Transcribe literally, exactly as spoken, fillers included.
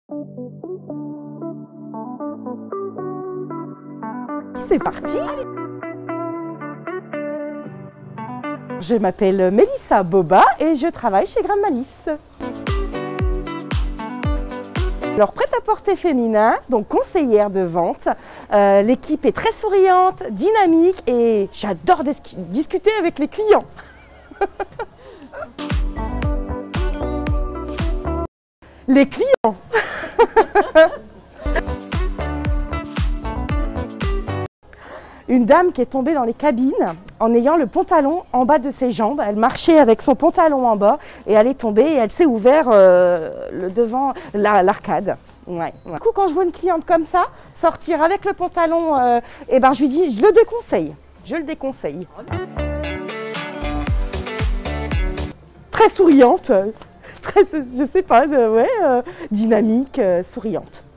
C'est parti! Je m'appelle Mélissa Boba et je travaille chez Grain de Malice. Alors, prêt-à-porter féminin, donc conseillère de vente. Euh, L'équipe est très souriante, dynamique et j'adore discuter avec les clients. Les clients. Une dame qui est tombée dans les cabines en ayant le pantalon en bas de ses jambes. Elle marchait avec son pantalon en bas et elle est tombée et elle s'est ouvert euh, le devant l'arcade. Ouais, ouais. Du coup, quand je vois une cliente comme ça sortir avec le pantalon, euh, et ben je lui dis, je le déconseille. Je le déconseille. Très souriante, très, je sais pas, euh, ouais, euh, dynamique, euh, souriante.